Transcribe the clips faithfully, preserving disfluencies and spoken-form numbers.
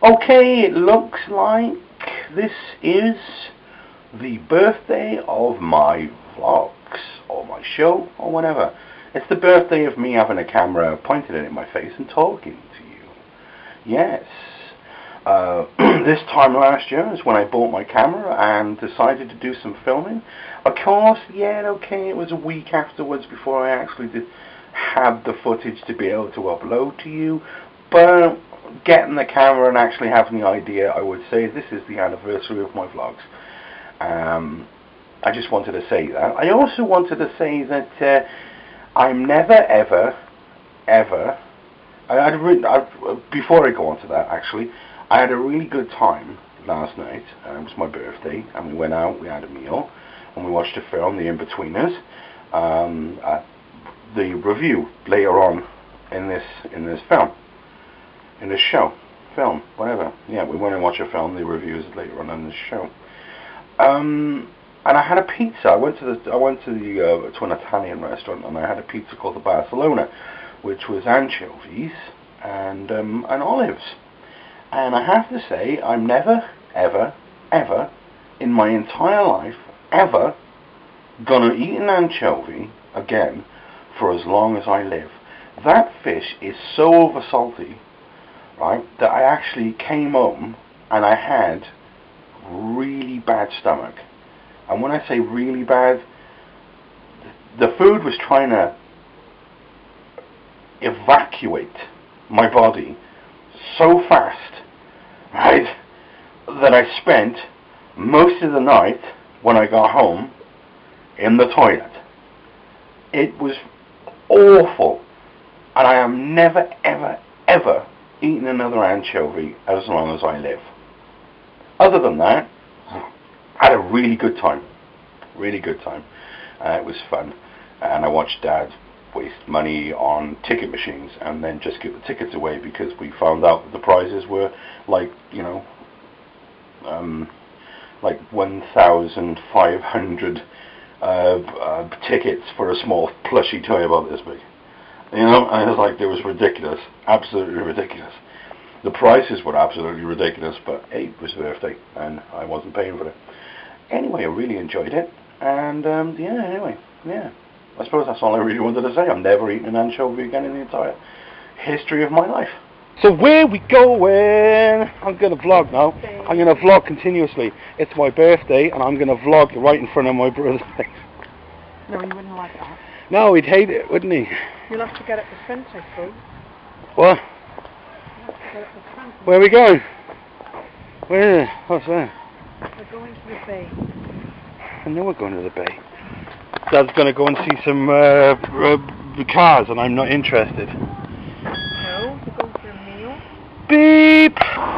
Okay, it looks like this is the birthday of my vlogs, or my show, or whatever. It's the birthday of me having a camera pointed in my face and talking to you. Yes. Uh, this time last year is when I bought my camera and decided to do some filming. Of course, yeah, okay, it was a week afterwards before I actually did have the footage to be able to upload to you, but getting the camera and actually having the idea, I would say this is the anniversary of my vlogs. Um, I just wanted to say that. I also wanted to say that uh, I'm never, ever, ever, I had a re I, before I go on to that, actually, I had a really good time last night. Uh, it was my birthday, and we went out, we had a meal, and we watched a film, The Inbetweeners. Um, uh, the review later on in this in this film, in this show, film, whatever. Yeah, we went and watched a film. The reviews later on in this show. Um, and I had a pizza. I went to the I went to the uh, to an Italian restaurant, and I had a pizza called the Barcelona, which was anchovies and um, and olives. And I have to say, I'm never, ever, ever, in my entire life, ever gonna eat an anchovy again for as long as I live. That fish is so over salty, right, that I actually came home and I had really bad stomach. And when I say really bad, the food was trying to evacuate my body so fast, right, that I spent most of the night when I got home in the toilet. It was awful, and I am never, ever, ever eating another anchovy as long as I live. Other than that, I had a really good time, really good time. Uh, it was fun, and I watched Dad waste money on ticket machines and then just give the tickets away because we found out that the prizes were like, you know, um, like one thousand five hundred uh, uh, tickets for a small plushy toy about this big. You know, and I was like, it was ridiculous, absolutely ridiculous. The prices were absolutely ridiculous, but hey, it was his birthday and I wasn't paying for it. Anyway, I really enjoyed it, and um, yeah, anyway, yeah. I suppose that's all I really wanted to say. I'm never eating an anchovy again in the entire history of my life. So where we going? I'm going to vlog now. I'm going to vlog continuously. It's my birthday, and I'm going to vlog right in front of my brother's face. No, he wouldn't like that. No, he'd hate it, wouldn't he? You'll have to get at the front, I suppose. What? You'll have to get at the front. Where are we going? Where? What's that? We're going to the bay. I know we're going to the bay. Dad's going to go and see some uh, uh, cars, and I'm not interested. No, to go for a meal. Beep!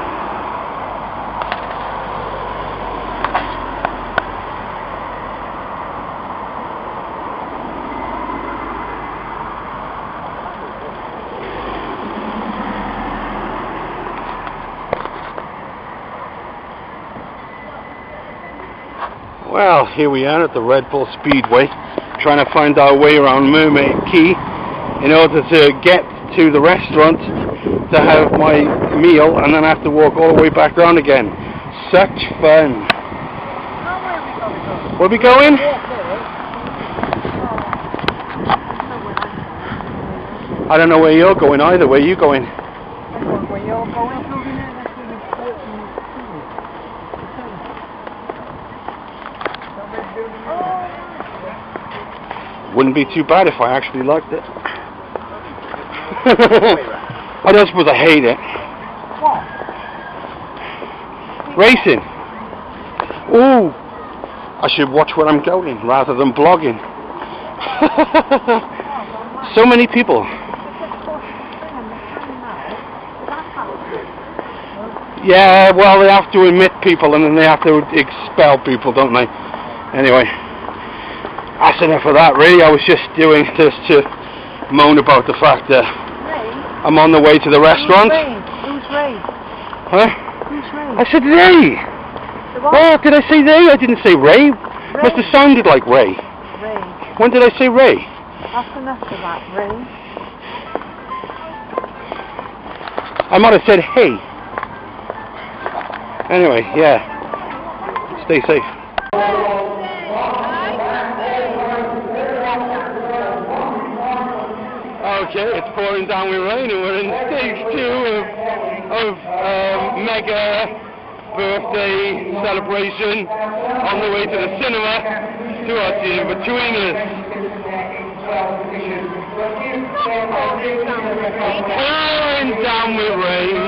Well, here we are at the Red Bull Speedway, trying to find our way around Mermaid Key in order to get to the restaurant to have my meal and then have to walk all the way back down again. Such fun. Where are we going? I don't know where you're going either. Where are you going? Where you're going? Wouldn't be too bad if I actually liked it. I don't suppose I hate it. What? Racing. Ooh, I should watch where I'm going rather than blogging. So many people. Yeah, well, they have to admit people and then they have to expel people, don't they? Anyway, that's enough of that, really. I was just doing this to moan about the fact that Ray? I'm on the way to the restaurant. Who's Ray? Who's Ray? Huh? Who's Ray? I said Ray. The what? Oh, did I say Ray? I didn't say Ray. Ray. Must have sounded like Ray. Ray. When did I say Ray? That's enough of that, Ray. I might have said hey. Anyway, yeah. Stay safe. Okay, it's pouring down with rain and we're in stage two of, of um, mega birthday celebration on the way to the cinema to watch Inbetweeners. Pouring down with rain.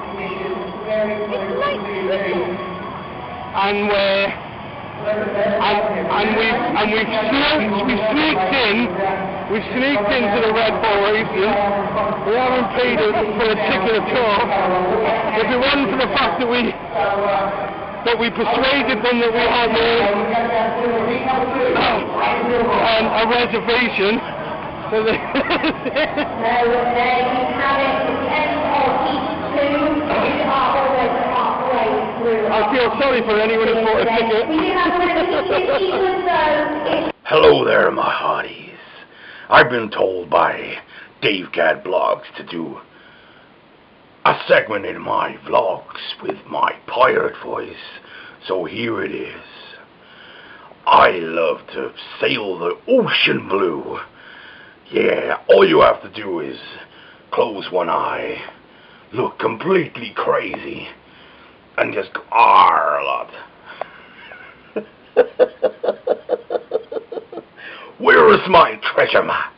And we're and, and we've and we've sneaked we've sneaked in we've sneaked into the Red Bull races. We haven't paid it for a ticket at all. If it wasn't for the fact that we that we persuaded them that we had a, um, a reservation, so that I feel sorry for anyone who bought a ticket. Hello there, my hearties. I've been told by Dave Gad Blogs to do a segment in my vlogs with my pirate voice, so here it is. I love to sail the ocean blue. Yeah, all you have to do is close one eye, look completely crazy, and just go "Arr" a lot. Where is my treasure map?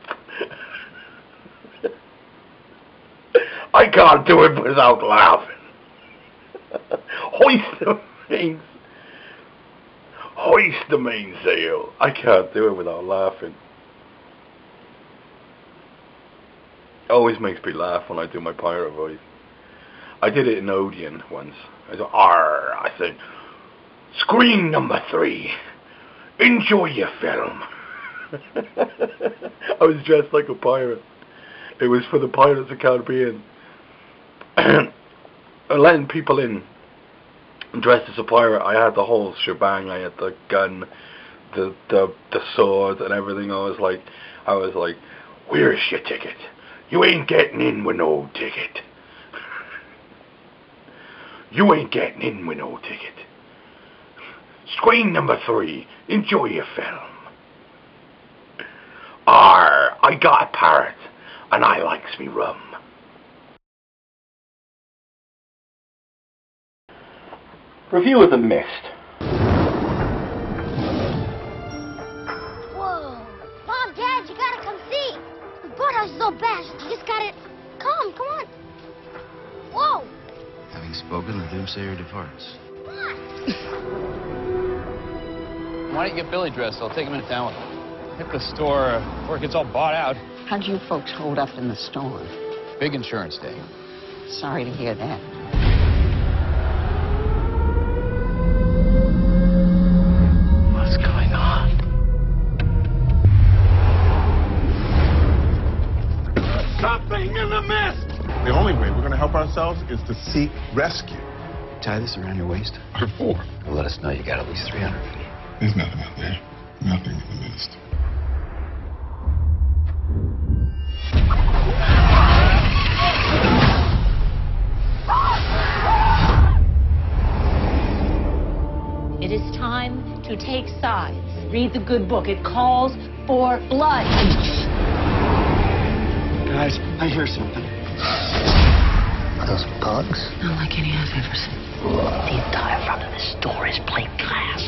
I can't do it without laughing. Hoist the main, hoist the mainsail. I can't do it without laughing. It always makes me laugh when I do my pirate voice. I did it in Odeon once. I said, "Arr!" I said, "Screen number three. Enjoy your film." I was dressed like a pirate. It was for the Pirates of the Caribbean. And letting people in dressed as a pirate, I had the whole shebang. I had the gun, the the the sword, and everything. I was like, I was like, "Where's your ticket? You ain't getting in with no ticket. You ain't getting in with no ticket. Screen number three. Enjoy your film. Arr, I got a parrot, and I likes me rum." Review of The Mist. Whoa. Mom, Dad, you gotta come see. The boathouse is all bad. You just gotta come. Come on. Whoa. Having spoken, the doomsayer departs. Come on. Why don't you get Billy dressed? I'll take him into town with him. Hit the store before it gets all bought out. How'd you folks hold up in the storm? Big insurance day. Sorry to hear that. What's going on? Something in the mist! The only way we're going to help ourselves is to seek rescue. Tie this around your waist. What for? Well, let us know you got at least three hundred feet. There's nothing out there. Nothing in the mist. It is time to take sides. Read the good book. It calls for blood. Guys, I hear something. Are those bugs? Not like any I've ever seen. The entire front of this store is plate glass.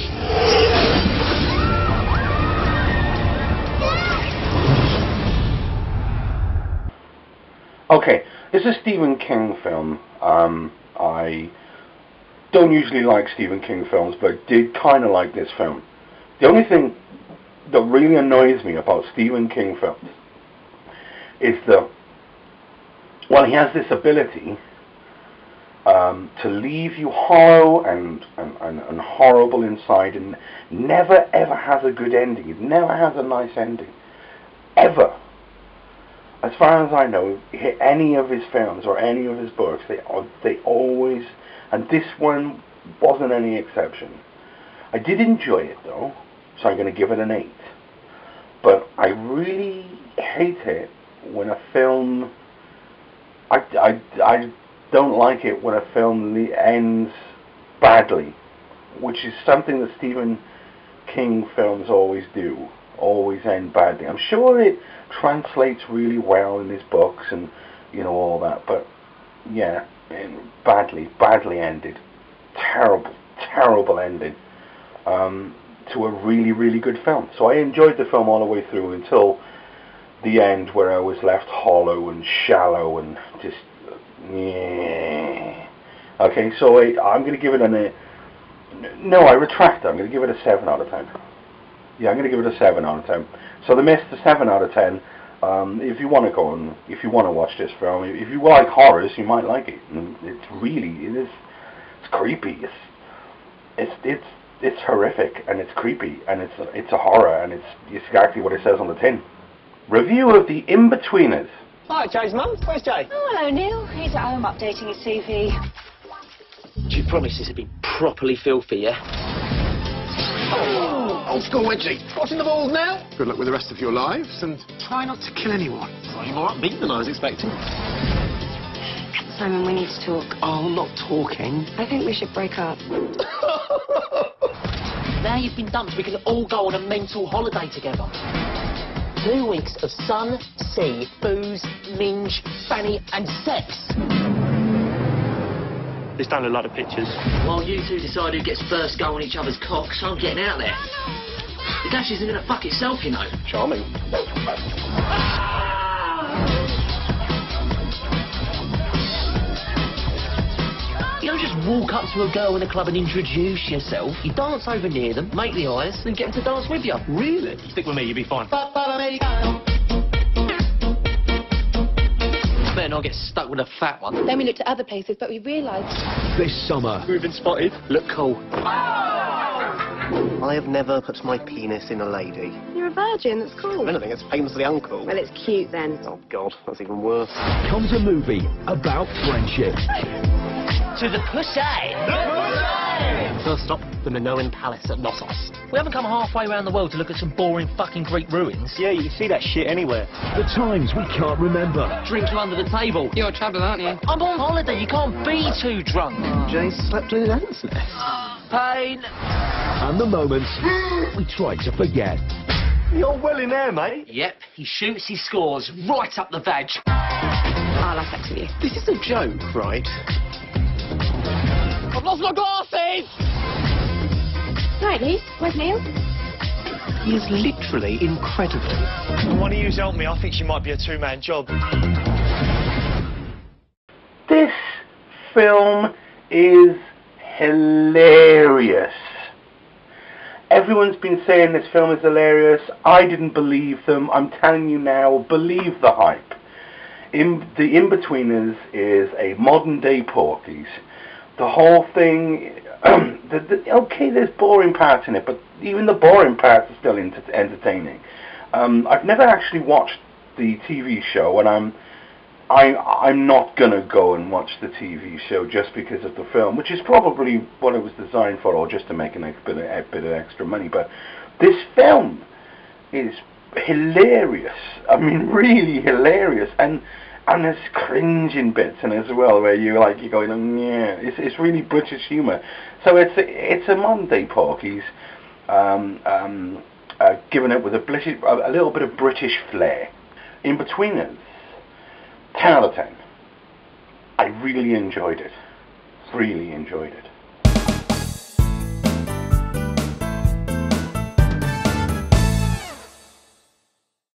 Okay, it's a Stephen King film. Um, I don't usually like Stephen King films, but I did kind of like this film. The only thing that really annoys me about Stephen King films is that, well, he has this ability um, to leave you hollow and, and, and, and horrible inside, and never ever has a good ending. It never has a nice ending. Ever. As far as I know, any of his films or any of his books, they they always, and this one wasn't any exception. I did enjoy it though, so I'm going to give it an eight. But I really hate it when a film, I, I, I don't like it when a film ends badly, which is something that Stephen King films always do, always end badly. I'm sure it translates really well in his books and, you know, all that, but yeah, badly, badly ended. Terrible, terrible ending um, to a really, really good film. So I enjoyed the film all the way through until the end, where I was left hollow and shallow and just, yeah. Okay, so I, I'm going to give it an, a, no, I retract it. I'm going to give it a seven out of ten. Yeah, I'm going to give it a seven out of ten. So The Mist, a seven out of ten. Um, if you want to go and, if you want to watch this film, if you like horrors, you might like it. And it's really, it is, it's creepy. It's, it's, it's, it's horrific, and it's creepy, and it's, it's a horror, and it's exactly what it says on the tin. Review of The Inbetweeners. Hi, Jay's mum. Where's Jay? Oh, hello, Neil. He's at home updating his C V. Do you promise this will be properly filthy, yeah? Oh, old school Wedgie. Watching the balls now? Good luck with the rest of your lives, and try not to kill anyone. Well, you're more upbeat than I was expecting. Simon, we need to talk. Oh, not talking. I think we should break up. Now you've been dumped, we can all go on a mental holiday together. Two weeks of sun, sea, booze, minge, fanny and sex. This don't look like the pictures. While you two decide who gets first go on each other's cocks, I'm getting out there. The dash isn't gonna fuck itself, you know. Charming. You don't just walk up to a girl in a club and introduce yourself. You dance over near them, make the eyes, then get them to dance with you. Really? Stick with me, you'll be fine. Better not get stuck with a fat one. Then we looked at other places, but we realised... This summer. We've been spotted. Look cool. I have never put my penis in a lady. You're a virgin, that's cool. If anything, it's famously uncool. Well, it's cute then. Oh, God, that's even worse. Comes a movie about friendship. To the pussy! First stop, the Minoan Palace at Knossos. We haven't come halfway around the world to look at some boring fucking Greek ruins. Yeah, you can see that shit anywhere. The times we can't remember. Drink you under the table. You're trouble, aren't you? I'm on holiday, you can't be too drunk. Jay slept in his aunt's nest. Pain. And the moments we try to forget. You're well in there, mate. Yep, he shoots, he scores, right up the vag. I'll have sex with you. This is a joke, right? I've lost my glasses! Right, Lee, where's Neil? He is literally incredible. One of you help me, I think she might be a two-man job. This film is hilarious. Everyone's been saying this film is hilarious. I didn't believe them. I'm telling you now, believe the hype. In, the Inbetweeners is a modern-day Porky's. The whole thing, um, the, the, okay, there's boring parts in it, but even the boring parts are still ent entertaining. Um, I've never actually watched the T V show, and I'm, I, I'm not gonna go and watch the T V show just because of the film, which is probably what it was designed for, or just to make a bit of, a bit of extra money. But this film is hilarious. I mean, really hilarious, and. And there's cringing bits in it as well, where you like you're going, oh, yeah, it's it's really British humour. So it's a, it's a modern day Porky's, um, um, uh, given it with a British, a, a little bit of British flair. Inbetweeners, ten out of ten. I really enjoyed it. Really enjoyed it.